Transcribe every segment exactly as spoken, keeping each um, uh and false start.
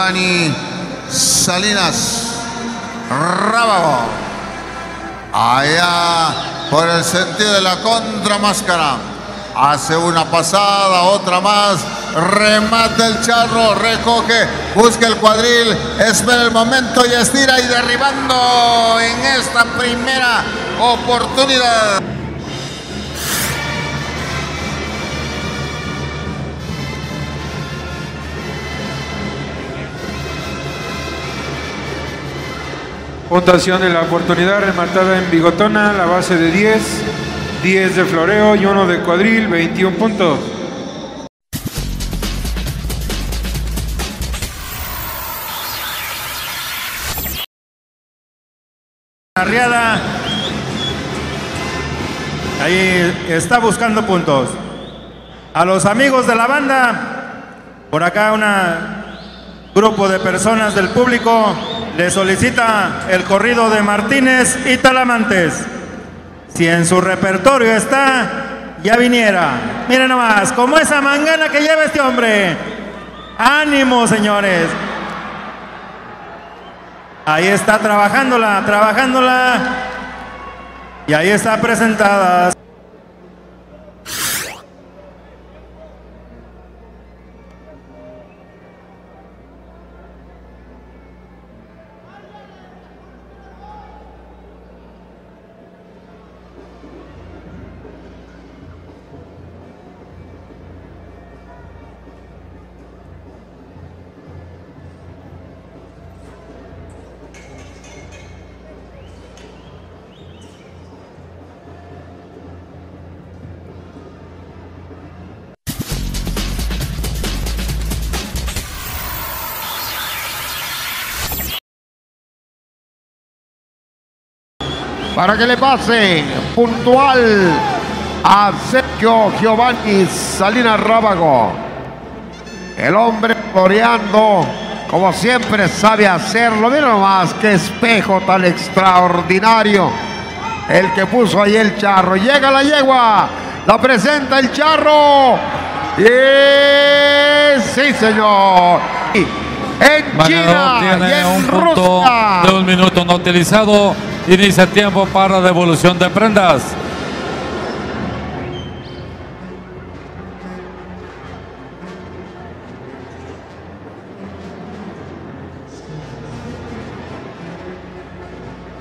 Giovanni Salinas Rábago. Allá por el sentido de la contramáscara. Hace una pasada, otra más. Remata el charro, recoge, busca el cuadril, espera el momento y estira y derribando en esta primera oportunidad. Puntuación de la oportunidad rematada en bigotona, la base de diez, diez de floreo y uno de cuadril, veintiún puntos. Arriada, ahí está buscando puntos. A los amigos de la banda, por acá un grupo de personas del público le solicita el corrido de Martínez y Talamantes. Si en su repertorio está, ya viniera. Miren nomás, como esa mangana que lleva este hombre. ¡Ánimo, señores! Ahí está trabajándola, trabajándola. Y ahí está presentada. Para que le pase puntual a Sergio Giovanni Salinas Rábago. El hombre floreando como siempre sabe hacerlo. Mira nomás qué espejo tan extraordinario el que puso ahí el charro. Llega la yegua, la presenta el charro. Y sí, señor. En China tiene y en un punto Rusia. de un minuto no utilizado. Inicia tiempo para devolución de prendas.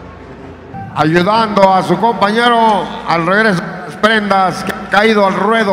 Ayudando a su compañero al regreso de las prendas que ha caído al ruedo.